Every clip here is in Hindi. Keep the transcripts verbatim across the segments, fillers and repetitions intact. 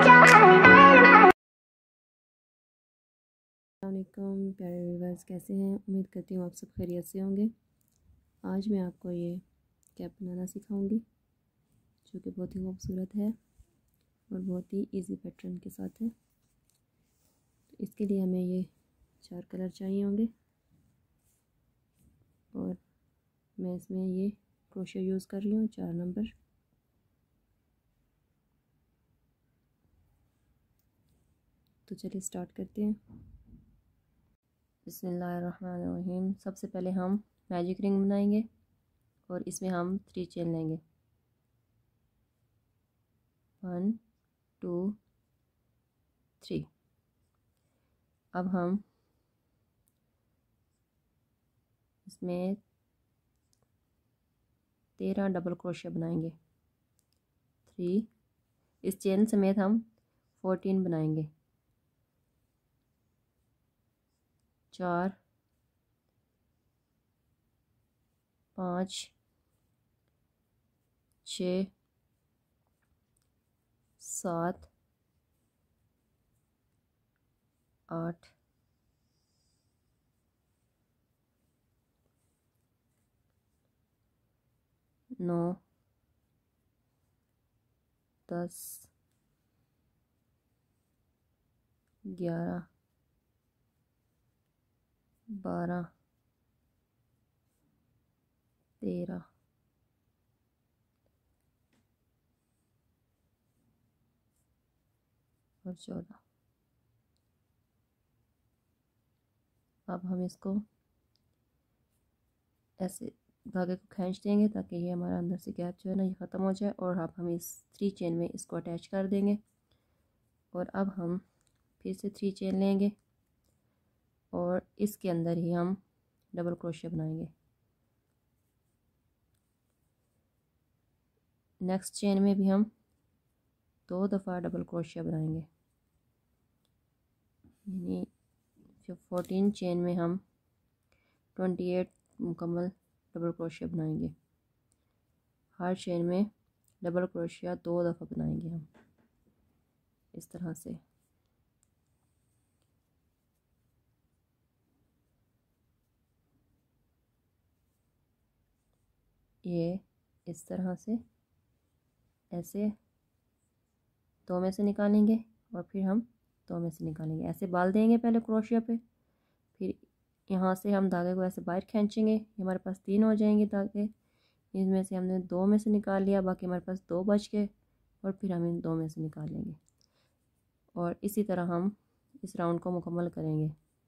अस्सलामुअलैकुम प्यारे व्यूअर्स, कैसे हैं? उम्मीद करती हूँ आप सब खैरियत से होंगे। आज मैं आपको ये कैप बनाना सिखाऊंगी जो कि बहुत ही खूबसूरत है और बहुत ही इजी पैटर्न के साथ है। तो इसके लिए हमें ये चार कलर चाहिए होंगे और मैं इसमें ये क्रोशे यूज़ कर रही हूँ चार नंबर। तो चलिए स्टार्ट करते हैं। बिस्मिल्लाहिर्रहमानिर्रहीम। सबसे पहले हम मैजिक रिंग बनाएंगे और इसमें हम थ्री चेन लेंगे। One two three. अब हम इसमें तेरह डबल क्रोशे बनाएंगे। थ्री, इस चेन समेत हम फोर्टीन बनाएंगे। चार, पाँच, छः, सात, आठ, नौ, दस, ग्यारह, बारह, तेरह, और चौदह। अब हम इसको ऐसे धागे को खींच देंगे ताकि ये हमारा अंदर से गैप जो है ना ये ख़त्म हो जाए, और अब हम इस थ्री चेन में इसको अटैच कर देंगे। और अब हम फिर से थ्री चेन लेंगे और इसके अंदर ही हम डबल क्रोशे बनाएंगे। नेक्स्ट चेन में भी हम दो दफ़ा डबल क्रोशे बनाएंगे, यानी जो फोर्टीन चेन में हम ट्वेंटी एट मुकम्मल डबल क्रोशे बनाएंगे। हर चेन में डबल क्रोशिया दो दफ़ा बनाएंगे हम इस तरह से। ये इस तरह से ऐसे दो में से निकालेंगे और फिर हम दो में से निकालेंगे। ऐसे बाल देंगे पहले क्रोशिया पे, फिर यहाँ से हम धागे को ऐसे बाहर खींचेंगे। हमारे पास तीन हो जाएंगे धागे, इनमें से हमने दो में से निकाल लिया, बाकी हमारे पास दो बच गए और फिर हम इन दो में से निकाल लेंगे। और इसी तरह हम इस राउंड को मुकम्मल करेंगे।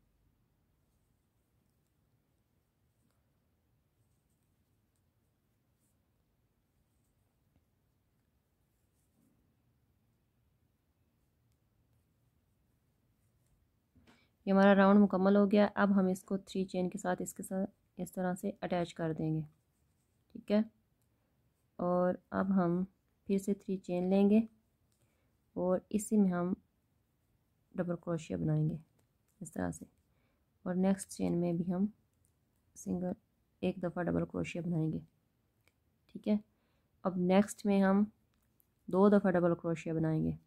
ये हमारा राउंड मुकम्मल हो गया। अब हम इसको थ्री चेन के साथ इसके साथ इस तरह से अटैच कर देंगे, ठीक है। और अब हम फिर से थ्री चेन लेंगे और इसी में हम डबल क्रोशिया बनाएंगे इस तरह से। और नेक्स्ट चेन में भी हम सिंगल एक दफ़ा डबल क्रोशिया बनाएंगे, ठीक है। अब नेक्स्ट में हम दो दफ़ा डबल क्रोशिया बनाएंगे।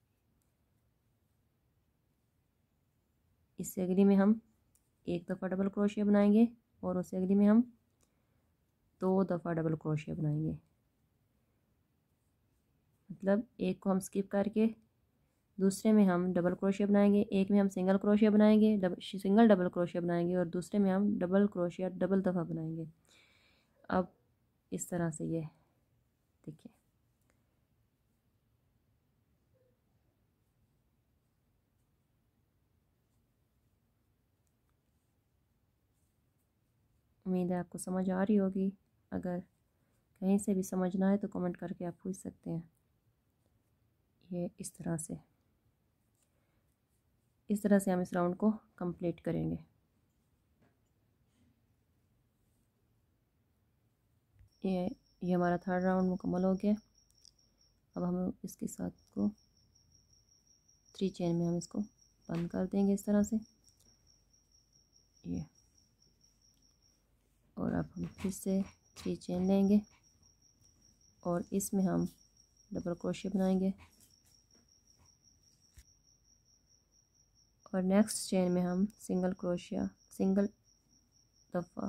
इससे अगली में हम एक दफ़ा डबल क्रोशिया बनाएंगे और उससे अगली में हम दो दफ़ा डबल क्रोशिया बनाएंगे। मतलब एक को हम स्किप करके दूसरे में हम डबल क्रोशिया बनाएंगे, एक में हम सिंगल क्रोशिया बनाएंगे, डबल सिंगल डबल क्रोशिया बनाएंगे और दूसरे में हम डबल क्रोशिया डबल दफ़ा बनाएंगे। अब इस तरह से ये देखिए, उम्मीद है आपको समझ आ रही होगी। अगर कहीं से भी समझ ना आए तो कमेंट करके आप पूछ सकते हैं। ये इस तरह से इस तरह से हम इस राउंड को कंप्लीट करेंगे। ये ये हमारा थर्ड राउंड मुकम्मल हो गया। अब हम इसके साथ को थ्री चेन में हम इसको बंद कर देंगे इस तरह से ये। और अब हम फिर से थ्री चेन लेंगे और इसमें हम डबल क्रोशिया बनाएंगे। और नेक्स्ट चेन में हम सिंगल क्रोशिया सिंगल दफ़ा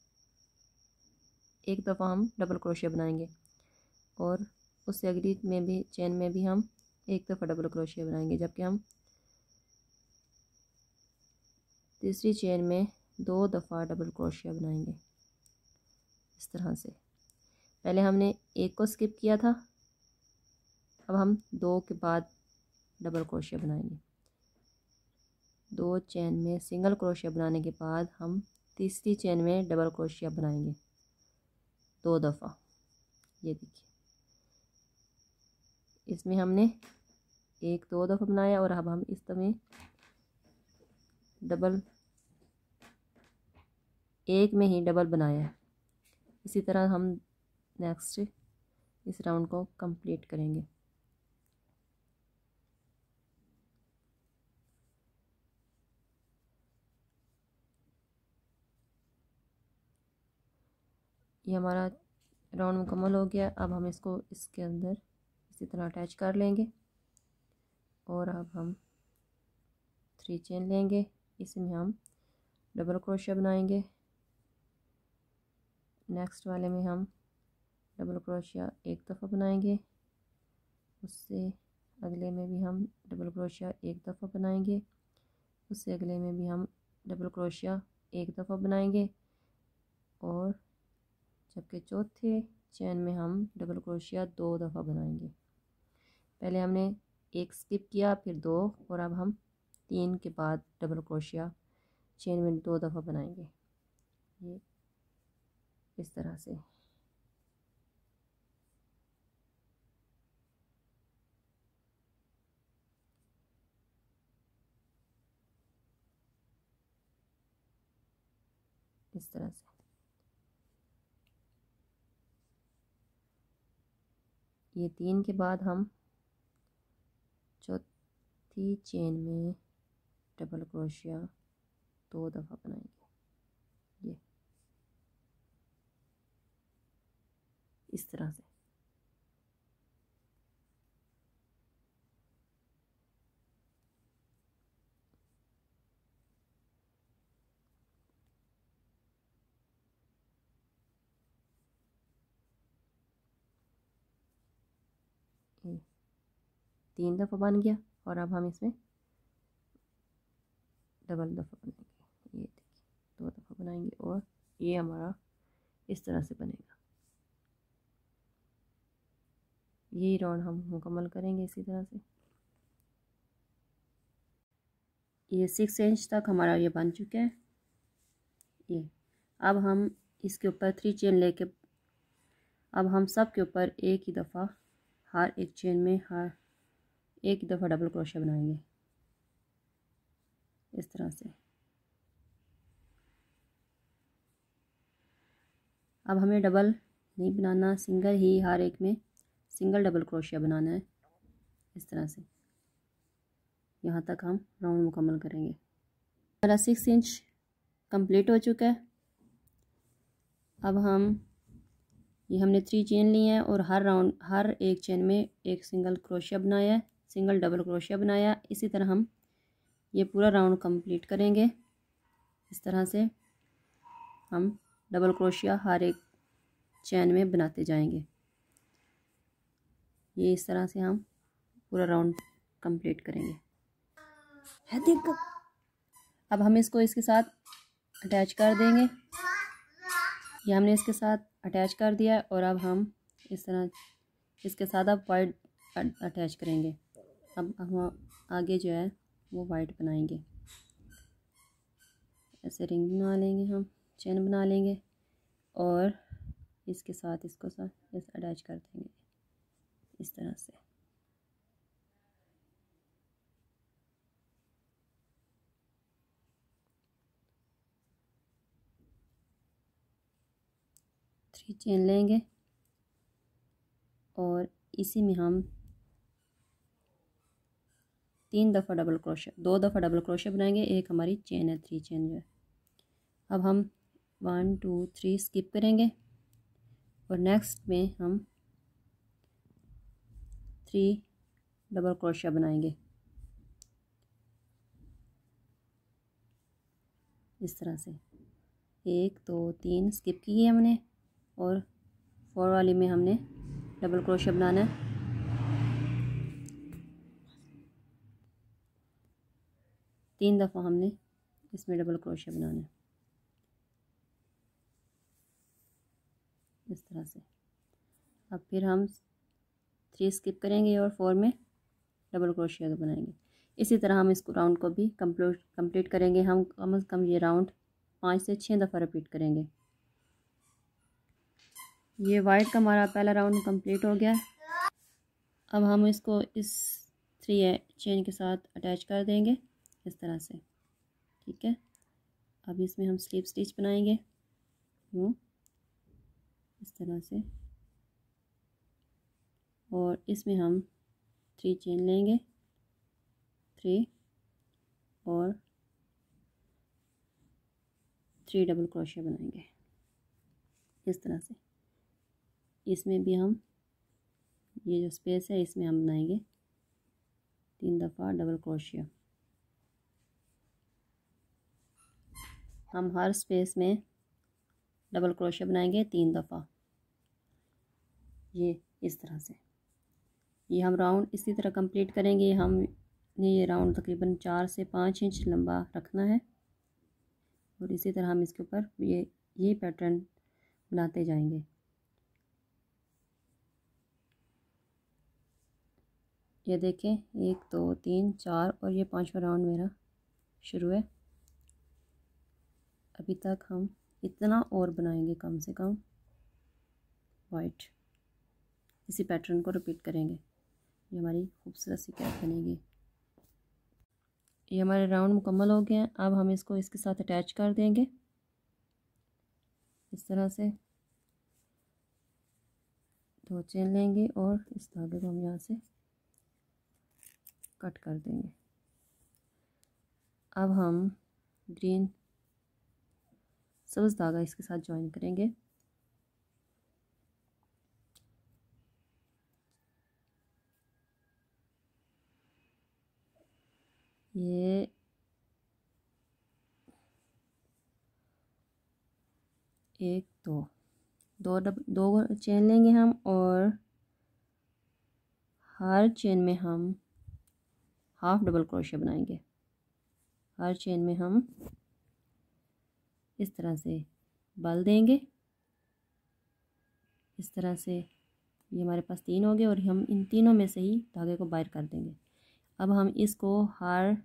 एक दफ़ा हम डबल क्रोशिया बनाएंगे और उससे अगली में भी चेन में भी हम एक दफ़ा डबल क्रोशिया बनाएंगे, जबकि हम तीसरी चेन में दो दफ़ा डबल क्रोशिया बनाएंगे। इस तरह से पहले हमने एक को स्किप किया था, अब हम दो के बाद डबल क्रोशिया बनाएंगे। दो चेन में सिंगल क्रोशिया बनाने के बाद हम तीसरी चेन में डबल क्रोशिया बनाएंगे दो दफ़ा। ये देखिए, इसमें हमने एक दो दफ़ा बनाया और अब हम इसमें डबल एक में ही डबल बनाया है। इसी तरह हम नेक्स्ट इस राउंड को कंप्लीट करेंगे। ये हमारा राउंड मुकम्मल हो गया। अब हम इसको इसके अंदर इसी तरह अटैच कर लेंगे और अब हम थ्री चेन लेंगे, इसमें हम डबल क्रोशिया बनाएंगे। नेक्स्ट वाले में हम डबल क्रोशिया एक दफ़ा बनाएंगे, उससे अगले में भी हम डबल क्रोशिया एक दफ़ा बनाएंगे, उससे अगले में भी हम डबल क्रोशिया एक दफ़ा बनाएंगे और जबकि चौथे चेन में हम डबल क्रोशिया दो दफ़ा बनाएंगे। पहले हमने एक स्किप किया, फिर दो, और अब हम तीन के बाद डबल क्रोशिया चेन में दो दफ़ा बनाएंगे। ये इस तरह से इस तरह से ये तीन के बाद हम चौथी चेन में डबल क्रोशिया दो दफ़ा बनाएंगे। ये इस तरह से ये तीन दफ़ा बन गया और अब हम इसमें डबल दफ़ा बनाएंगे। ये देखिए, दो दफ़ा बनाएंगे और ये हमारा इस तरह से बनेगा। यही राउंड हम मुकम्मल करेंगे इसी तरह से। ये सिक्स इंच तक हमारा ये बन चुका है। ये अब हम इसके ऊपर थ्री चेन लेके अब हम सब के ऊपर एक ही दफ़ा हर एक चेन में हर एक ही दफ़ा डबल क्रोशिया बनाएंगे इस तरह से। अब हमें डबल नहीं बनाना, सिंगल ही हर एक में सिंगल डबल क्रोशिया बनाना है इस तरह से। यहाँ तक हम राउंड मुकम्मल करेंगे। हमारा सिक्स इंच कंप्लीट हो चुका है। अब हम ये हमने थ्री चेन ली है और हर राउंड हर एक चेन में एक सिंगल क्रोशिया बनाया है, सिंगल डबल क्रोशिया बनाया। इसी तरह हम ये पूरा राउंड कंप्लीट करेंगे। इस तरह से हम डबल क्रोशिया हर एक चेन में बनाते जाएंगे। ये इस तरह से हम पूरा राउंड कंप्लीट करेंगे। है देख, अब हम इसको इसके साथ अटैच कर देंगे। ये हमने इसके साथ अटैच कर दिया और अब हम इस तरह इसके साथ अब वाइट अटैच करेंगे। अब हम आगे जो है वो वाइट बनाएंगे। ऐसे रिंग बना लेंगे, हम चेन बना लेंगे और इसके साथ इसको साथ इस अटैच कर देंगे इस तरह से। थ्री चेन लेंगे और इसी में हम तीन दफ़ा डबल क्रोशिया दो दफ़ा डबल क्रोशिया बनाएंगे। एक हमारी चेन है, थ्री चेन जो है। अब हम वन टू थ्री स्किप करेंगे और नेक्स्ट में हम थ्री डबल क्रोशिया बनाएंगे। इस तरह से एक दो तीन स्किप किए हमने और फोर वाली में हमने डबल क्रोशिया बनाना है। तीन दफ़ा हमने इसमें डबल क्रोशिया बनाना है इस तरह से। अब फिर हम थ्री स्किप करेंगे और फोर में डबल क्रोशिया बनाएंगे। इसी तरह हम इसको राउंड को भी कंप्लीट कंप्लीट करेंगे। हम कम से कम ये राउंड पाँच से छः दफ़ा रिपीट करेंगे। ये वाइट का हमारा पहला राउंड कंप्लीट हो गया। अब हम इसको इस थ्री चेन के साथ अटैच कर देंगे इस तरह से, ठीक है। अब इसमें हम स्लिप स्टिच बनाएंगे यूँ इस तरह से, और इसमें हम थ्री चेन लेंगे, थ्री और थ्री डबल क्रोशिया बनाएंगे इस तरह से। इसमें भी हम ये जो स्पेस है इसमें हम बनाएंगे तीन दफ़ा डबल क्रोशिया। हम हर स्पेस में डबल क्रोशिया बनाएंगे तीन दफ़ा, ये इस तरह से। ये हम राउंड इसी तरह कंप्लीट करेंगे। हमने ये राउंड तकरीबन चार से पाँच इंच लंबा रखना है और इसी तरह हम इसके ऊपर ये ये पैटर्न बनाते जाएंगे। ये देखें एक दो तीन चार और ये पांचवा राउंड मेरा शुरू है। अभी तक हम इतना और बनाएंगे कम से कम वाइट। इसी पैटर्न को रिपीट करेंगे। ये हमारी खूबसूरत सी कैप बनेगी। ये हमारे राउंड मुकम्मल हो गए हैं। अब हम इसको इसके साथ अटैच कर देंगे इस तरह से। दो चेन लेंगे और इस धागे को हम यहाँ से कट कर देंगे। अब हम ग्रीन सब्ज़ धागा इसके साथ ज्वाइन करेंगे। ये एक दो दो डब दो चेन लेंगे हम और हर चेन में हम हाफ डबल क्रोशिया बनाएंगे। हर चेन में हम इस तरह से बल देंगे इस तरह से। ये हमारे पास तीन हो गए और हम इन तीनों में से ही धागे को बाहर कर देंगे। अब हम इसको हर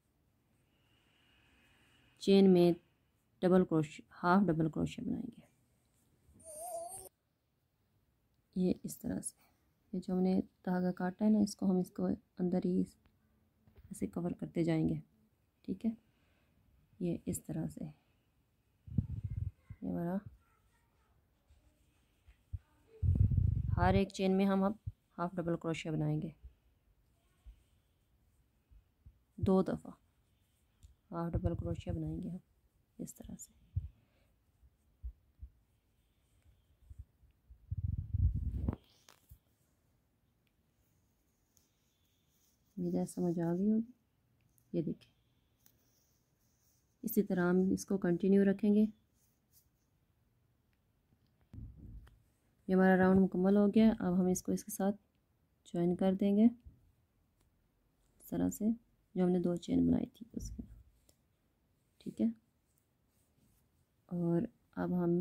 चेन में double crochet half double crochet बनाएंगे ये इस तरह से। ये जो हमने धागा काटा है ना, इसको हम इसको अंदर ही ऐसे कवर करते जाएंगे, ठीक है। ये इस तरह से ये हमारा हर एक चेन में हम अब हाफ डबल क्रोशिया बनाएंगे दो दफ़ा। हाफ डबल क्रोशिया बनाएंगे हम इस तरह से। मेरा समझ आ गई होगी। ये देखिए इसी तरह हम इसको कंटिन्यू रखेंगे। ये हमारा राउंड मुकम्मल हो गया। अब हम इसको इसके साथ ज्वाइन कर देंगे इस तरह से, जो हमने दो चेन बनाई थी उसमें, ठीक है। और अब हम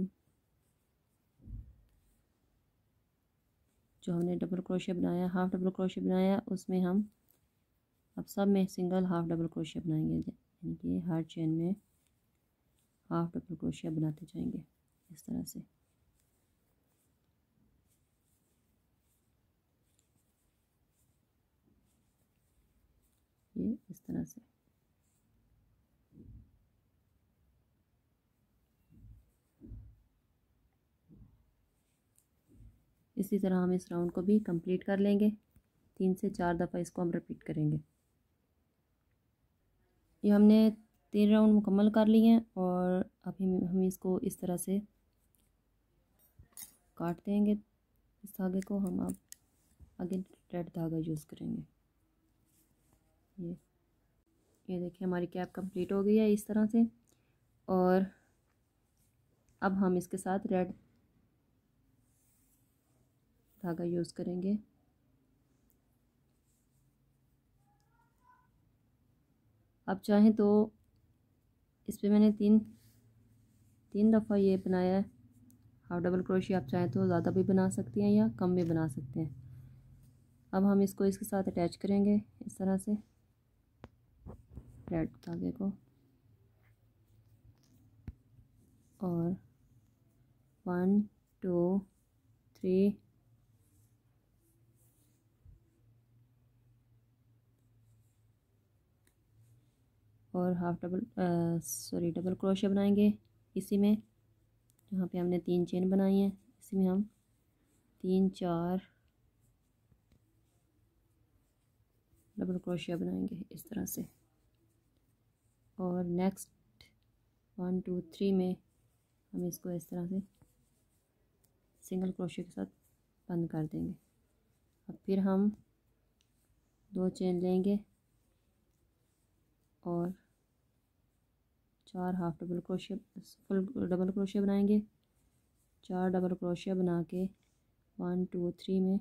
जो हमने डबल क्रोशिया बनाया, हाफ डबल क्रोशिया बनाया, उसमें हम अब सब में सिंगल हाफ डबल क्रोशिया बनाएंगे। यानी कि हर चेन में हाफ डबल क्रोशिया बनाते जाएंगे इस तरह से। ये इस तरह से। इसी तरह हम इस राउंड को भी कंप्लीट कर लेंगे। तीन से चार दफ़ा इसको हम रिपीट करेंगे। ये हमने तीन राउंड मुकम्मल कर लिए हैं और अभी हम इसको इस तरह से काट देंगे। इस धागे को हम अब आगे रेड धागा यूज़ करेंगे। ये ये देखिए हमारी कैप कंप्लीट हो गई है इस तरह से। और अब हम इसके साथ रेड धागा यूज़ करेंगे। अब चाहें तो इस पे मैंने तीन तीन दफ़ा ये बनाया है हाफ डबल क्रोशिया। आप चाहें तो ज़्यादा भी बना सकती हैं या कम भी बना सकते हैं। अब हम इसको इसके साथ अटैच करेंगे इस तरह से रेड धागे को, और वन टू थ्री और half double sorry double crochet बनाएंगे इसी में, जहाँ पे हमने तीन चेन बनाई हैं इसी में हम तीन चार डबल क्रोशिया बनाएंगे इस तरह से। और नेक्स्ट वन टू थ्री में हम इसको इस तरह से सिंगल क्रोशिया के साथ बंद कर देंगे। अब फिर हम दो चेन लेंगे और चार half double crochet full double crochet बनाएंगे। चार डबल क्रोशिया बना के वन टू थ्री में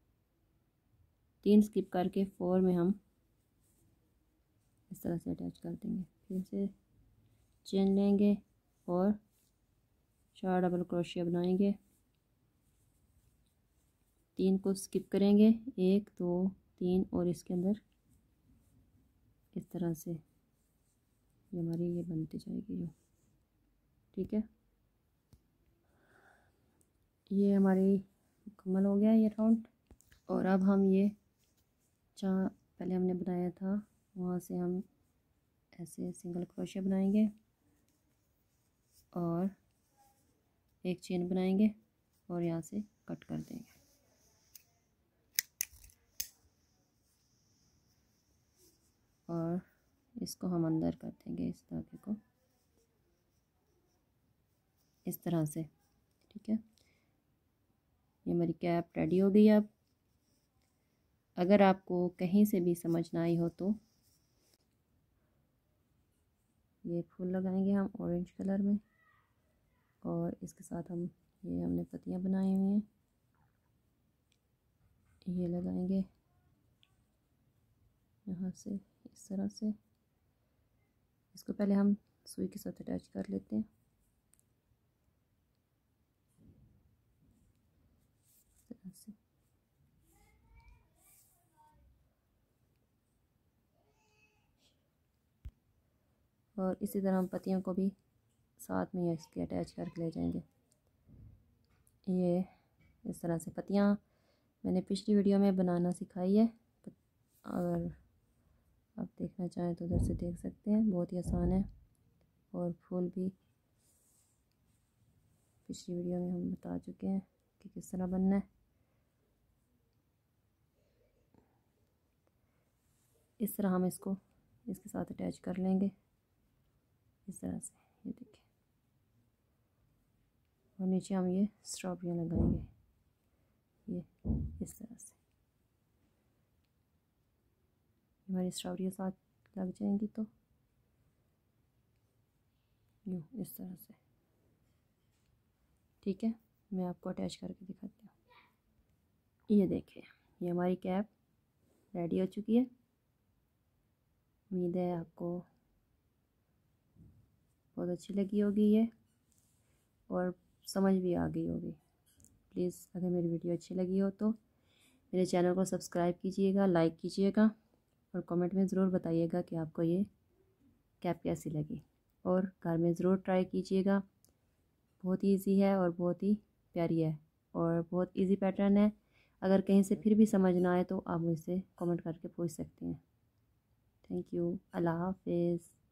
तीन स्किप करके फोर में हम इस तरह से अटैच कर देंगे। फिर से चेन लेंगे और चार डबल क्रोशिया बनाएंगे, तीन को स्किप करेंगे, एक दो तीन, और इसके अंदर इस तरह से ये हमारी ये बनती जाएगी जो, ठीक है। ये हमारी मुकम्मल हो गया ये राउंड। और अब हम ये जहाँ पहले हमने बनाया था वहाँ से हम ऐसे सिंगल क्रोशिया बनाएंगे और एक चेन बनाएंगे और यहाँ से कट कर देंगे। और इसको हम अंदर कर देंगे इस धागे को इस तरह से, ठीक है। ये हमारी कैप रेडी हो गई। अब अगर आपको कहीं से भी समझ ना आई हो तो ये फूल लगाएंगे हम ऑरेंज कलर में, और इसके साथ हम ये हमने पत्तियां बनाई हुई हैं ये लगाएंगे यहाँ से इस तरह से। इसको पहले हम सुई के साथ अटैच कर लेते हैं इस तरह से। और इसी तरह हम पत्तियों को भी साथ में इसके अटैच करके ले जाएंगे। ये इस तरह से पत्तियां मैंने पिछली वीडियो में बनाना सिखाई है, अगर आप देखना चाहें तो उधर से देख सकते हैं। बहुत ही आसान है और फूल भी पिछली वीडियो में हम बता चुके हैं कि किस तरह बनना है। इस तरह हम इसको इसके साथ अटैच कर लेंगे इस तरह से, ये देखिए। और नीचे हम ये स्ट्रॉबेरियाँ लगाएंगे ये इस तरह से। हमारी स्ट्रॉबेरियाँ साथ लग जाएंगी तो यूँ इस तरह से, ठीक है। मैं आपको अटैच करके दिखाती हूँ। ये देखिए ये हमारी कैप रेडी हो चुकी है। उम्मीद है आपको बहुत अच्छी लगी होगी ये और समझ भी आ गई होगी। प्लीज़ अगर मेरी वीडियो अच्छी लगी हो तो मेरे चैनल को सब्सक्राइब कीजिएगा, लाइक कीजिएगा और कमेंट में ज़रूर बताइएगा कि आपको ये कैप कैसी लगी। और घर में ज़रूर ट्राई कीजिएगा। बहुत ही ईजी है और बहुत ही प्यारी है और बहुत इजी पैटर्न है। अगर कहीं से फिर भी समझ ना आए तो आप मुझसे कमेंट करके पूछ सकते हैं। Thank you. अल्लाह हाफिज़।